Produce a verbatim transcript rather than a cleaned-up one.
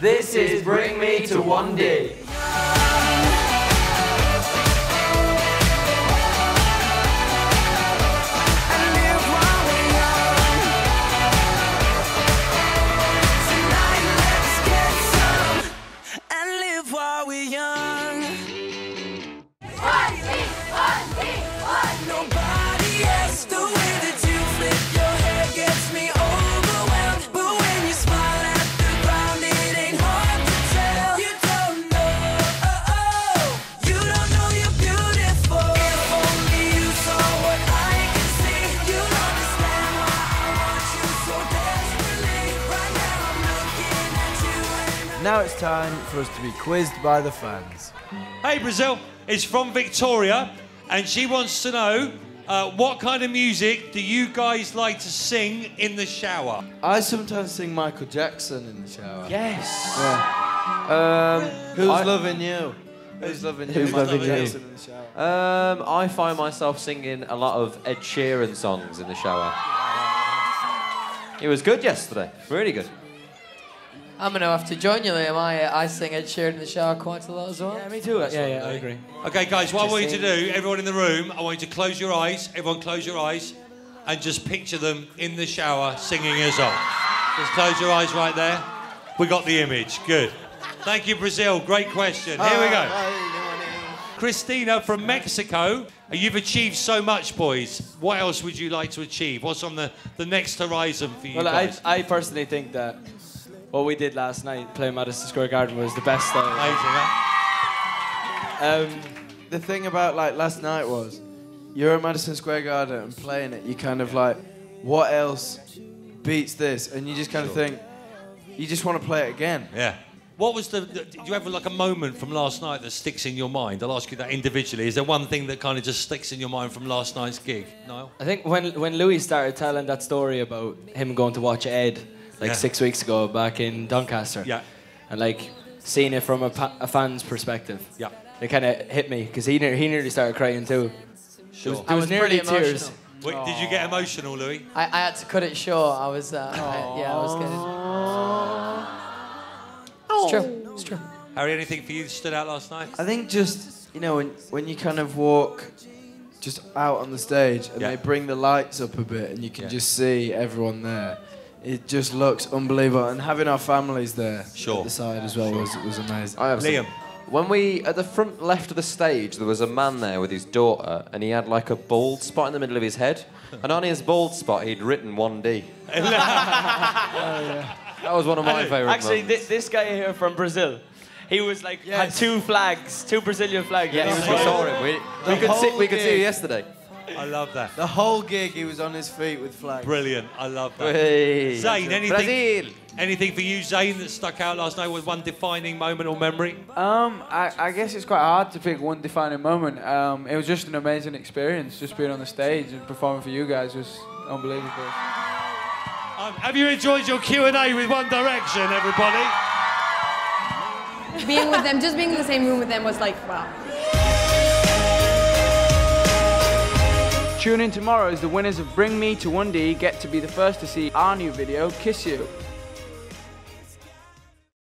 This is Bring Me to one D. Now it's time for us to be quizzed by the fans. Hey, Brazil is from Victoria, and she wants to know uh, what kind of music do you guys like to sing in the shower? I sometimes sing Michael Jackson in the shower. Yes. Yeah. Um, who's I, loving you? Who's loving you? Who's Michael loving you? Jackson in the shower. Um, I find myself singing a lot of Ed Sheeran songs in the shower. It was good yesterday. Really good. I'm going to have to join you, Liam. I, uh, I sing Ed Sheeran in the shower quite a lot as well. Yeah, me too. Yeah, yeah, I agree. Okay, guys, what I want you to Interesting. do, everyone in the room, I want you to close your eyes. Everyone close your eyes and just picture them in the shower singing a song. Just close your eyes right there. We got the image. Good. Thank you, Brazil. Great question. Here we go. Christina from Mexico. You've achieved so much, boys. What else would you like to achieve? What's on the, the next horizon for you well, guys? I, I personally think that what we did last night, playing Madison Square Garden, was the best thing. Amazing, huh? Um, the thing about like last night was, you're at Madison Square Garden and playing it. You kind of like, what else beats this? And you just kind of think, you just want to play it again. Yeah. What was the, the, did you have like a moment from last night that sticks in your mind? I'll ask you that individually. Is there one thing that kind of just sticks in your mind from last night's gig? Niall? I think when, when Louis started telling that story about him going to watch Ed, like Yeah. six weeks ago back in Doncaster. Yeah. And like seeing it from a, pa- a fan's perspective. Yeah. It kind of hit me because he, ne- he nearly started crying too. Sure. There was, I there was was nearly pretty tears. emotional. Wait, did you get emotional, Louis? I, I had to cut it short. I was, uh, I, yeah, I was getting... It's true, it's true. Harry, anything for you that stood out last night? I think just, you know, when, when you kind of walk just out on the stage and Yeah. they bring the lights up a bit and you can Yeah. just see everyone there, it just looks unbelievable. And having our families there Sure. at the side as well was, was amazing. I have some- Liam. When we, at the front left of the stage, there was a man there with his daughter, and he had like a bald spot in the middle of his head. And on his bald spot, he'd written one D. That was one of my favourite Actually, moments. thi- this guy here from Brazil, he was like, Yes. had two flags, two Brazilian flags. Yes, And he we was saw like- him. We, The we could see, whole we could see gig. you yesterday. I love that. The whole gig, he was on his feet with flags. Brilliant. I love that. Hey. Zane, anything, Brazil. anything for you, Zane, that stuck out last night with one defining moment or memory? Um, I, I guess it's quite hard to pick one defining moment. Um, it was just an amazing experience, just being on the stage and performing for you guys was unbelievable. Um, have you enjoyed your Q and A with One Direction, everybody? Being with them, just being in the same room with them was like, wow. Tune in tomorrow as the winners of Bring Me to one D get to be the first to see our new video, Kiss You.